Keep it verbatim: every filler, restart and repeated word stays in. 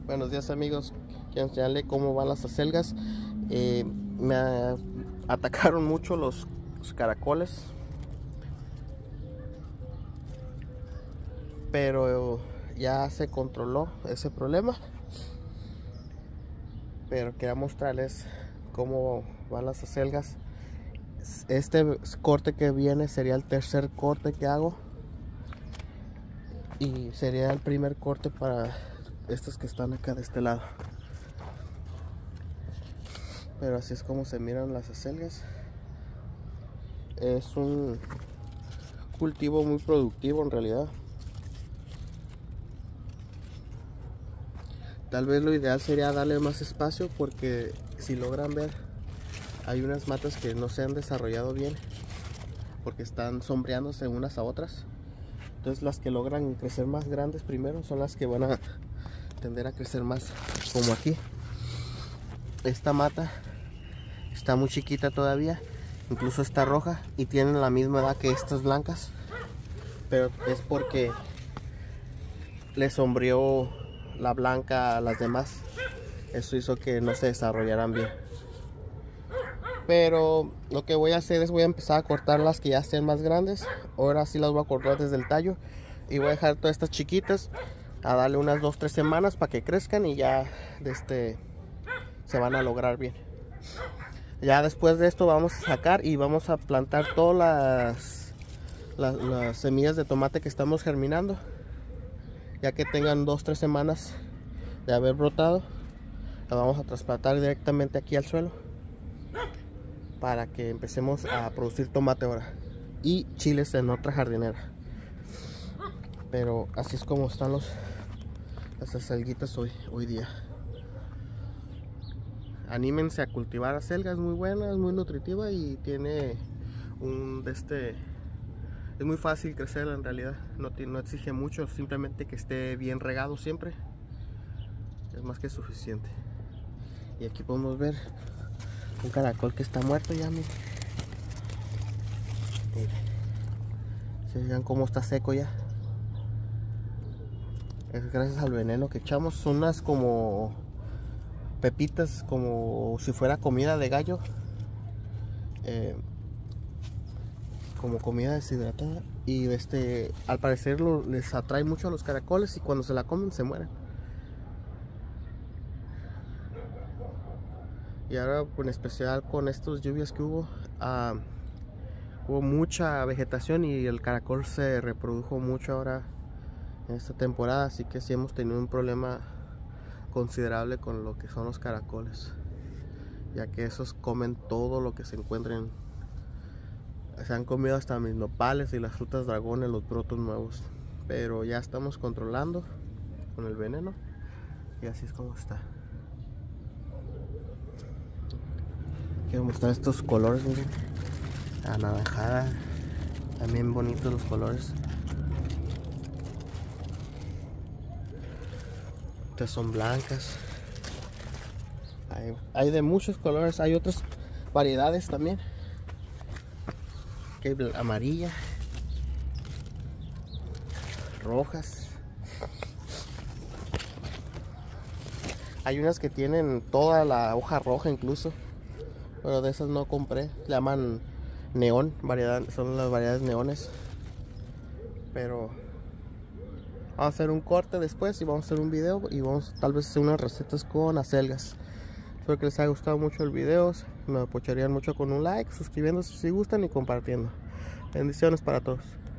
Buenos días amigos, quiero enseñarle cómo van las acelgas. Eh, me a- atacaron mucho los, los caracoles, pero ya se controló ese problema. Pero quería mostrarles cómo van las acelgas. Este corte que viene sería el tercer corte que hago y sería el primer corte para estos que están acá de este lado. Pero así es como se miran las acelgas. Es un cultivo muy productivo en realidad. Tal vez lo ideal sería darle más espacio, porque si logran ver, hay unas matas que no se han desarrollado bien porque están sombreándose unas a otras. Entonces las que logran crecer más grandes primero son las que van a tender a crecer más, como aquí. Esta mata está muy chiquita todavía, incluso está roja y tienen la misma edad que estas blancas, pero es porque le sombreó la blanca a las demás. Eso hizo que no se desarrollaran bien. Pero lo que voy a hacer es voy a empezar a cortar las que ya estén más grandes. Ahora sí las voy a cortar desde el tallo y voy a dejar todas estas chiquitas a darle unas dos tres semanas para que crezcan y ya de este se van a lograr bien. Ya después de esto vamos a sacar y vamos a plantar todas las, las, las semillas de tomate que estamos germinando. Ya que tengan dos tres semanas de haber brotado, la vamos a trasplantar directamente aquí al suelo para que empecemos a producir tomate ahora y chiles en otra jardinera. Pero así es como están los las acelguitas hoy, hoy día. Anímense a cultivar acelga, es muy buena, es muy nutritiva y tiene un de este es muy fácil crecerla en realidad. No, no exige mucho, simplemente que esté bien regado siempre. Es más que suficiente. Y aquí podemos ver un caracol que está muerto ya, miren. Miren. Se fijan cómo está seco ya. Es gracias al veneno que echamos. Son unas como pepitas, como si fuera comida de gallo. Eh, como comida deshidratada. Y este, al parecer lo, les atrae mucho a los caracoles y cuando se la comen se mueren. Y ahora en especial con estas lluvias que hubo, uh, hubo mucha vegetación y el caracol se reprodujo mucho ahora en esta temporada, así que sí hemos tenido un problema considerable con lo que son los caracoles, ya que esos comen todo lo que se encuentren. Se han comido hasta mis nopales y las frutas dragones, los brotos nuevos, pero ya estamos controlando con el veneno y así es como está. Quiero mostrar estos colores, miren. Anaranjada, también bonitos los colores. Estas son blancas. Hay, hay de muchos colores, hay otras variedades también. Aquí hay amarilla, rojas. Hay unas que tienen toda la hoja roja incluso, pero de esas no compré. Se llaman neón, variedad, son las variedades neones. Pero vamos a hacer un corte después y vamos a hacer un video y vamos tal vez hacer unas recetas con acelgas. Espero que les haya gustado mucho el video. Me apoyarían mucho con un like, suscribiéndose si gustan y compartiendo. Bendiciones para todos.